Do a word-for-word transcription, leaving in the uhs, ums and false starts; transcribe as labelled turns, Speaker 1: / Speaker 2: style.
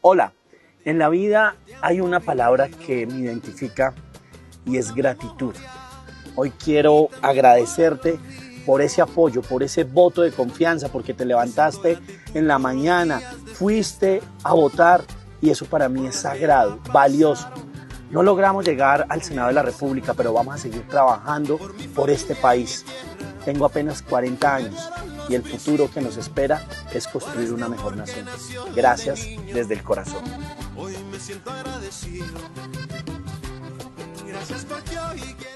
Speaker 1: Hola, en la vida hay una palabra que me identifica y es gratitud. Hoy quiero agradecerte por ese apoyo, por ese voto de confianza, porque te levantaste en la mañana, fuiste a votar y eso para mí es sagrado, valioso. No logramos llegar al Senado de la República, pero vamos a seguir trabajando por este país. Tengo apenas cuarenta años y el futuro que nos espera es construir una mejor nación. Gracias desde el corazón.
Speaker 2: Hoy me siento agradecido. Gracias porque hoy